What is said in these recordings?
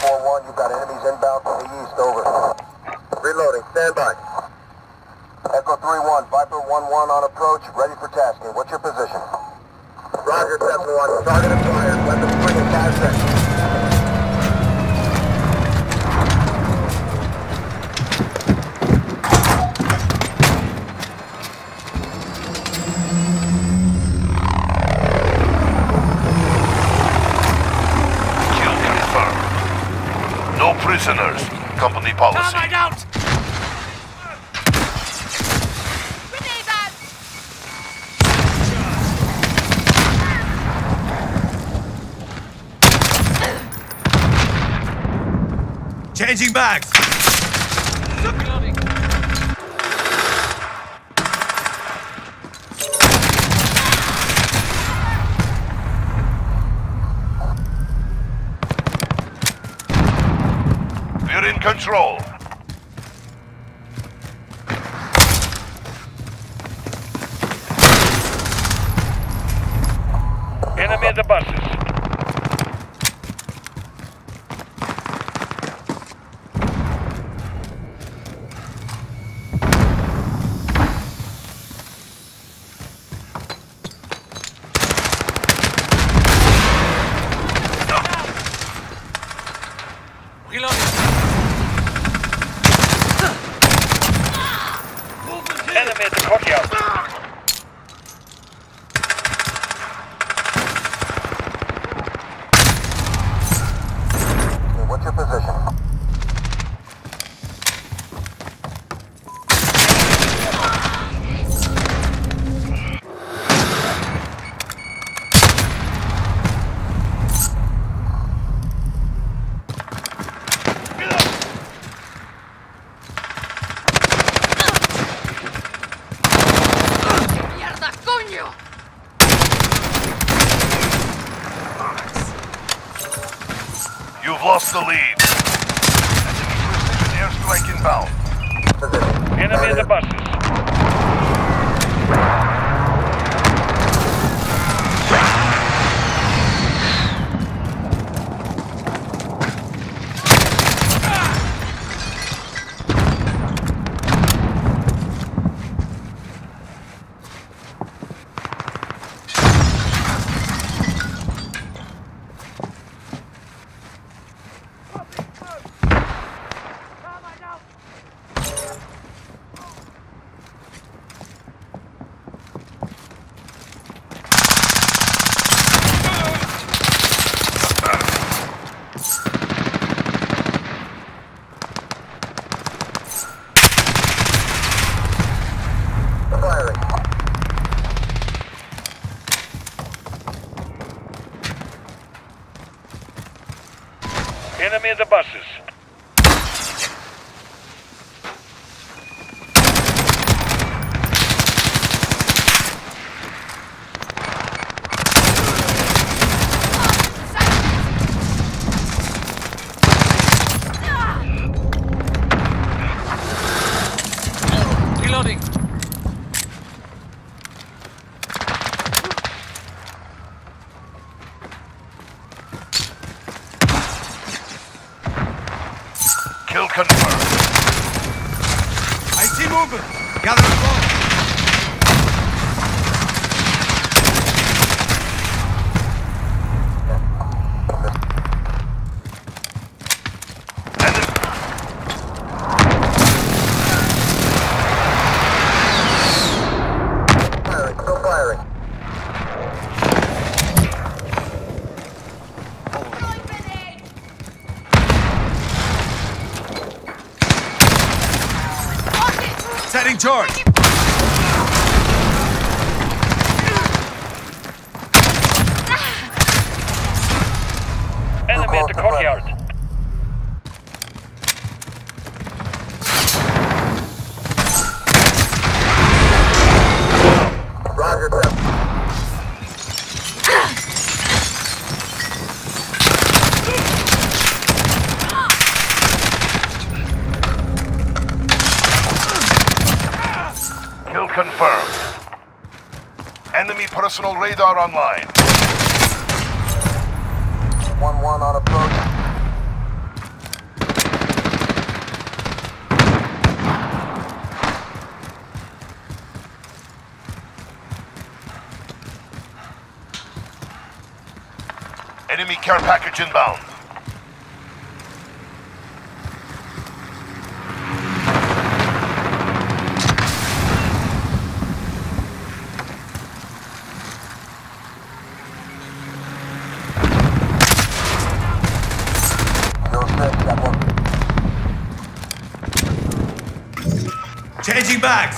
4-1, you've got enemies inbound from the east, over. Reloading, stand by. Echo 3-1, Viper 1-1 on approach, ready for tasking. What's your position? Roger, 7-1, target acquired, weapon spring in 5 seconds. Prisoners. Company policy. Termite out! Grenade out! Changing bags! Reloading. We're in control. Enemy at the buses. Reloading. Enemy at the courtyard. What's your position? ¡Mierda, coño! You've lost the lead. Enemy precision airstrike inbound. Enemy at the buses. Firing. Enemy at the buses. Reloading. Kill confirmed. I see movement. Gather along. Firing, still firing. ¡Throwing grenade! Setting charge. Enemy at the courtyard. Roger, 7. Kill confirmed. Enemy personal radar online. 1-1 on approach. Enemy care package inbound. Changing bags!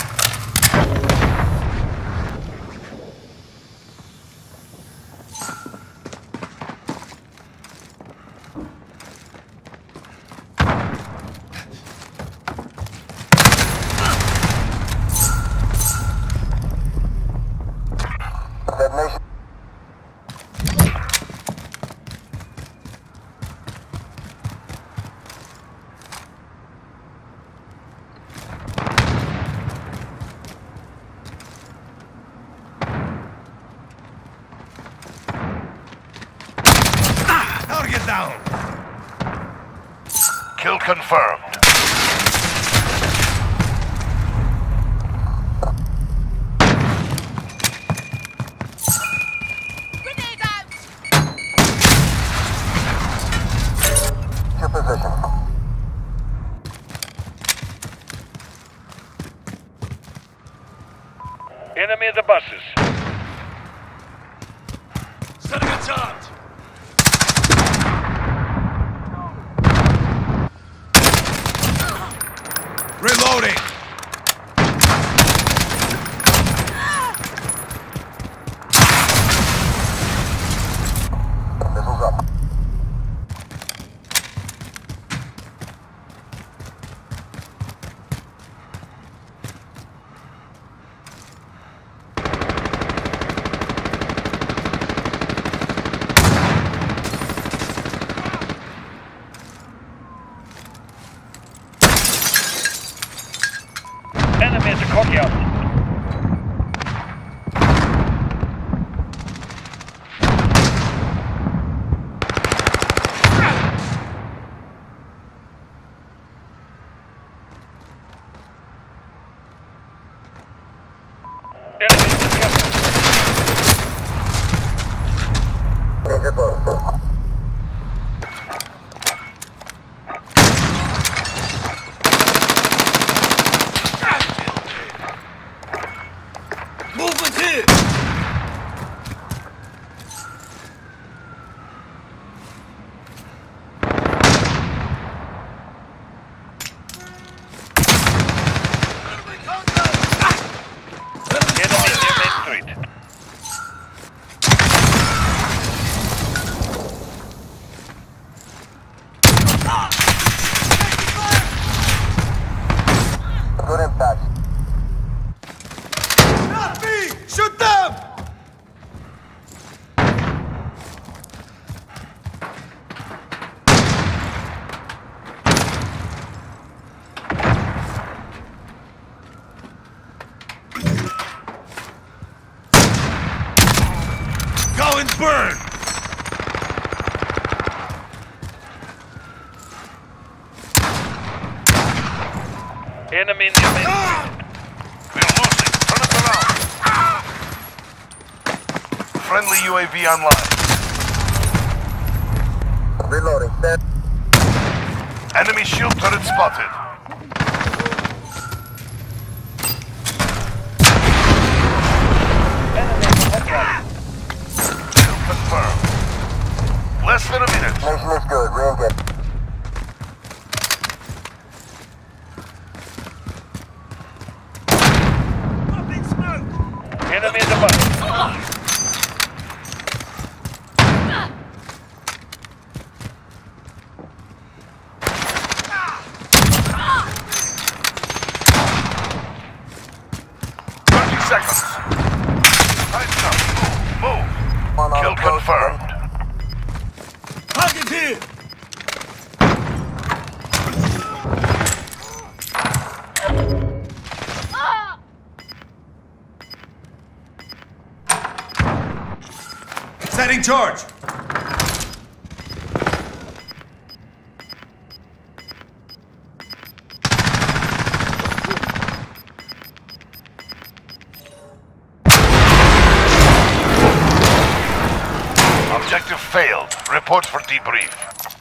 Detonation. Target down! Kill confirmed. Grenade out! Your position. Enemy at the buses. Setting a charge! Reloading! Missiles up. Enemy at the courtyard. Enemy at the castle. Danger close. Movement here! Enemy near Main Street. Good impact. Not me! Shoot them! Go and burn! Enemy near Main Street. We're losing. Turn it around. Friendly UAV online. Reloading. Stand. Enemy shield turret spotted. Kill confirmed. Less than a minute. Nation is good. Re-engage. Enemy at the bus. Seconds. Time's up. Move. One on Kill approach. confirmed. Target here! Ah! Setting charge! Objective failed. Report for debrief.